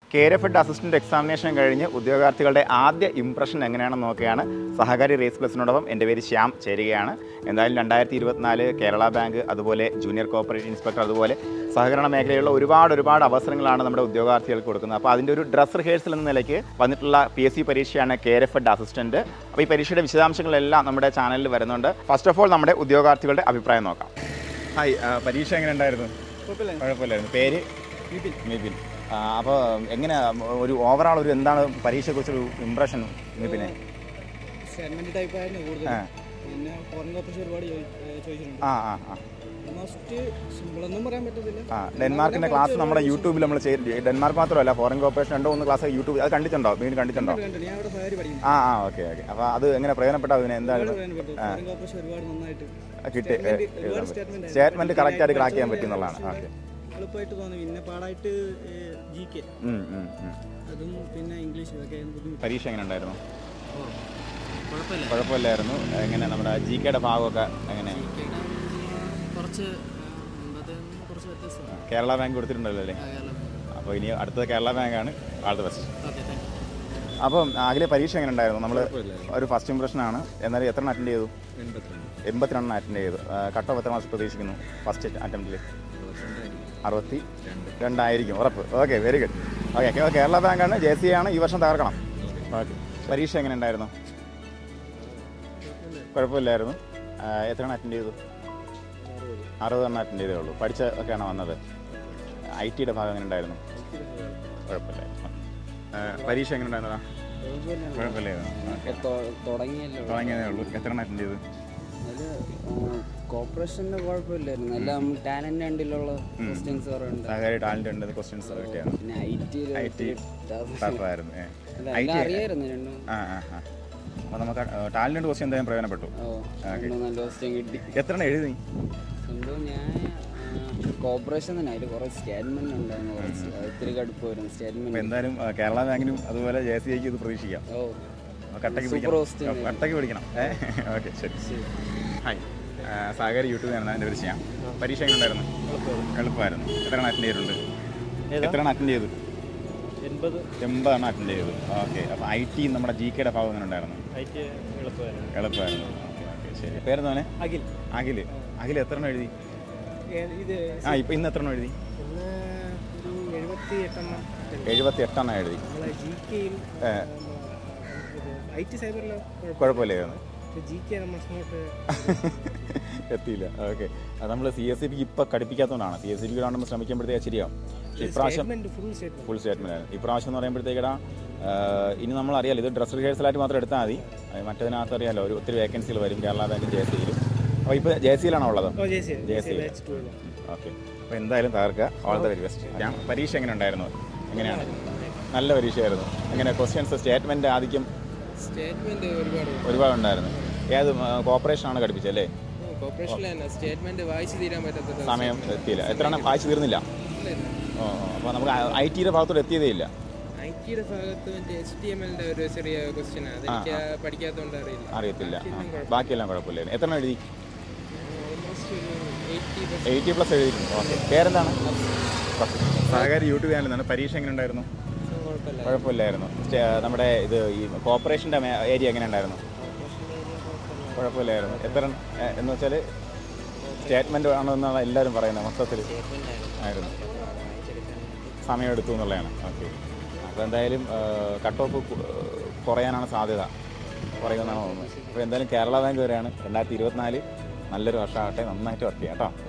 KRFED assistant examination കഴിഞ്ഞ് ഉദ്യോഗാർത്ഥികളുടെ ആദ്യ impression എങ്ങനെയാണെന്ന് നോക്കുകയാണ് സഹകാരി റേസ് പ്ലസിനോടൊപ്പം. എൻ്റെ പേര് ശ്യാം ചേരുകയാണ്. എന്തായാലും 2024 കേരള ബാങ്ക്, അതുപോലെ ജൂനിയർ കോപ്പറേറ്റീവ് ഇൻസ്പെക്ടർ, അതുപോലെ സഹകരണ മേഖലയിലുള്ള ഒരുപാട് അവസരങ്ങളാണ് നമ്മുടെ ഉദ്യോഗാർത്ഥികൾക്ക് കൊടുക്കുന്നത്. അപ്പോൾ അതിൻ്റെ ഒരു ഡ്രസ് റിഹേഴ്സൽ എന്ന നിലയ്ക്ക് വന്നിട്ടുള്ള PSC പരീക്ഷയാണ് KRFED അസിസ്റ്റന്റ്. അപ്പോൾ ഈ പരീക്ഷയുടെ വിശദാംശങ്ങളെല്ലാം നമ്മുടെ ചാനലിൽ വരുന്നുണ്ട്. ഫസ്റ്റ് ഓഫ് ഓൾ നമ്മുടെ ഉദ്യോഗാർത്ഥികളുടെ അഭിപ്രായം നോക്കാം. ഹായ്, പരീക്ഷ എങ്ങനെ ഉണ്ടായിരുന്നു? കുഴപ്പമില്ലായിരുന്നു. പേര് മിബിൻ. അപ്പോൾ എങ്ങനെ ഒരു ഓവറാൾ ഒരു എന്താണ് പരീക്ഷയെക്കുറിച്ചൊരു ഇംപ്രഷൻ മിബിനെ? ഡെൻമാർക്കിന്റെ ക്ലാസ് നമ്മുടെ യൂട്യൂബിൽ നമ്മൾ ഡെൻമാർക്ക് മാത്രമല്ല ഫോറിൻ കോർപ്പറേഷൻ 2-3 ക്ലാസ് യൂട്യൂബ് അത് കണ്ടിട്ടുണ്ടോ? മീൻ കണ്ടിട്ടുണ്ടോ? ഓക്കെ. അപ്പോൾ അത് എങ്ങനെ പ്രയോജനപ്പെട്ട അതിന് എന്താണ് കിട്ടി? സ്റ്റേറ്റ്മെന്റ് കറക്റ്റ് ആയിട്ട് ക്രാക്ക് ചെയ്യാൻ പറ്റുന്നതാണ്. ഓക്കെ. എളുപ്പമായിട്ട് തോന്നി. പിന്നെ പാടായിട്ട് GK അതും പിന്നെ ഇംഗ്ലീഷ് ഇതൊക്കെ. പരീക്ഷ എങ്ങനെ ഉണ്ടായിരുന്നു? കുഴപ്പമില്ലായിരുന്നു. എങ്ങനെ നമ്മുടെ GKയുടെ ഭാഗമൊക്കെ എങ്ങനെ? കേരള ബാങ്ക് കൊടുത്തിട്ടുണ്ടല്ലോ അല്ലേ? അപ്പോൾ ഇനി അടുത്തത് കേരള ബാങ്കാണ്. All the best. അപ്പം അഖിലെ പരീക്ഷ എങ്ങനെ ഉണ്ടായിരുന്നു? നമ്മൾ ഒരു ഫസ്റ്റ് ഇംപ്രഷനാണ്. എന്നാലും എത്ര അറ്റൻഡ് ചെയ്തു? 82 അറ്റൻഡ് ചെയ്തു. കട്ട് ഓഫ് എത്ര മാസം പ്രതീക്ഷിക്കുന്നു ഫസ്റ്റ് അറ്റംപ്റ്റിൽ? 62 ആയിരിക്കും ഉറപ്പ്. Okay, very good. Okay, Kerala ബാങ്കാണ്, JC ആണ്, ഈ വർഷം തകർക്കണം. ഓക്കെ. പരീക്ഷ എങ്ങനെ ഉണ്ടായിരുന്നു? കുഴപ്പമില്ലായിരുന്നു. എത്ര അറ്റൻഡ് ചെയ്തു? 60 അറ്റൻഡ് ചെയ്തേ ഉള്ളൂ. പഠിച്ച ഒക്കെയാണോ വന്നത്? IT ഭാഗം എങ്ങനെ ഉണ്ടായിരുന്നു? കുഴപ്പമില്ലായിരുന്നു. പരീക്ഷ എങ്ങനെ ഉണ്ടായിരുന്നതാ? കുഴപ്പമില്ലായിരുന്നു. തുടങ്ങിയതേ ഉള്ളൂ. എത്ര അറ്റൻഡ് ചെയ്തു? കോർപ്പറേഷന്റെ കുഴപ്പമില്ലായിരുന്നു. നല്ല ടാലന്റ് ഉണ്ടിലുള്ള ക്വസ്റ്റ്യൻസ് സഹകാരി ടാലന്റ് ഉണ്ട് ക്വസ്റ്റ്യൻസ് കിട്ടിയാണ്. പിന്നെ IT ടഫായിരുന്നു. അറിയായിരുന്നു. അപ്പോൾ നമുക്ക് ടാലന്റ് ക്വസ്റ്റ്യൻ എന്തായാലും പ്രയോജനപ്പെട്ടു. നല്ല ക്വസ്റ്റ്യൻ കിട്ടി. എത്ര എഴുതി? ഞാൻ കോർപ്പറേഷൻ തന്നെ അതിൽ കുറേ സ്റ്റേറ്റ്മെന്റ് ഉണ്ടായിരുന്നു. ഒത്തിരി കടുപ്പ് വരുന്നു സ്റ്റേറ്റ്മെന്റ്. എന്തായാലും കേരള ബാങ്കിനും അതുപോലെ JCIക്ക് ഇത് പ്രതീക്ഷിക്കാം. കട്ടക്ക് പിടിക്കണം. ഓക്കെ, ശരി. ഹായ്, സഹകാരി യൂട്യൂബ് ചാനലാണ്. എൻ്റെ പേര് ചെയ്യാം. പരീക്ഷ എങ്ങനെ ഉണ്ടായിരുന്നു? എളുപ്പമായിരുന്നു. എത്ര അറ്റൻഡ് ചെയ്തിട്ടുണ്ട്? എത്ര അറ്റൻഡ് ചെയ്തു? 80 അറ്റൻഡ് ചെയ്തു. ഓക്കെ. അപ്പോൾ IT നമ്മുടെ GKയുടെ ഭാഗം എങ്ങനെ ഉണ്ടായിരുന്നു? എളുപ്പമായിരുന്നു. ഓക്കെ, ശരി. പേരെന്താണ്? അഖിൽ എത്ര എഴുതി? ഇപ്പം ഇന്ന് എത്ര എഴുതി? 78 എഴുതി. കുഴപ്പമില്ലായിരുന്നു. എത്തിയില്ല. ഓക്കെ. അത് നമ്മൾ CSCBക്ക് ഇപ്പം കടുപ്പിക്കാത്തതുകൊണ്ടാണ്. CSCBക്ക് നമ്മൾ ശ്രമിക്കുമ്പോഴത്തേക്ക് ശരിയാവും. ഇപ്രാവശ്യം ഫുൾ സ്റ്റേറ്റ്മെന്റ് ആയിരുന്നു. ഇപ്രാവശ്യം എന്ന് പറയുമ്പോഴത്തേക്കടാ ഇനി നമ്മൾ അറിയാലോ, ഇത് ഡ്രസ് റിഹേഴ്സലായിട്ട് മാത്രം എടുത്താൽ മതി. മറ്റതിനകത്ത് അറിയാലോ ഒത്തിരി വേക്കൻസികൾ വരും കേരള ബാങ്ക് JCയിൽ. അപ്പോൾ ഇപ്പോൾ JCയിലാണോ ഉള്ളത്? JCയിൽ. ഓക്കെ. അപ്പോൾ എന്തായാലും തകർക്കുക. All the very best. ഞാൻ പരീക്ഷ എങ്ങനെ ഉണ്ടായിരുന്നു? എങ്ങനെയാണ്? നല്ല പരീക്ഷയായിരുന്നു. എങ്ങനെ ക്വസ്റ്റ്യൻസ് സ്റ്റേറ്റ്മെന്റ് ആദ്യം ഒരുപാടുണ്ടായിരുന്നു. ഏത് കോർപ്പറേഷനാണ് പഠിപ്പിച്ചല്ലേ? സമയം എത്തിയില്ല. എത്ര വായിച്ചു തീർന്നില്ല? അപ്പോൾ നമുക്ക് IT ഭാഗത്തോട് എത്തിയതേ ഇല്ല. അറിയത്തില്ല. ബാക്കിയെല്ലാം കുഴപ്പമില്ലായിരുന്നു. എത്ര എഴുതി? 80+ എഴുതിയിട്ടുണ്ട്. ഓക്കെ. പേരെന്താണ്? സഹകാരി യൂട്യൂബ് ചാനലിൽ നിന്നാണ്. പരീക്ഷ എങ്ങനെ ഉണ്ടായിരുന്നു? കുഴപ്പമില്ലായിരുന്നു. നമ്മുടെ ഇത് ഈ കോർപ്പറേഷൻ്റെ ഏരിയ എങ്ങനെ ഉണ്ടായിരുന്നു? കുഴപ്പമില്ലായിരുന്നു. എത്ര എന്ന് വെച്ചാൽ സ്റ്റേറ്റ്മെൻറ്റ് ആണെന്നാണ് എല്ലാവരും പറയുന്നത്. മൊത്തത്തിൽ ആയിരുന്നു. സമയമെടുത്തു എന്നുള്ളതാണ്. ഓക്കെ. അപ്പോൾ എന്തായാലും കട്ട് ഓഫ് കുറയാനാണ് സാധ്യത, കുറയുമെന്നാണ് തോന്നുന്നത്. അപ്പോൾ എന്തായാലും കേരള ബാങ്ക് വരെയാണ്. 2024 നല്ലൊരു വർഷമാകട്ടെ. നന്നായിട്ട് വർക്ക് ചെയ്യാം കേട്ടോ.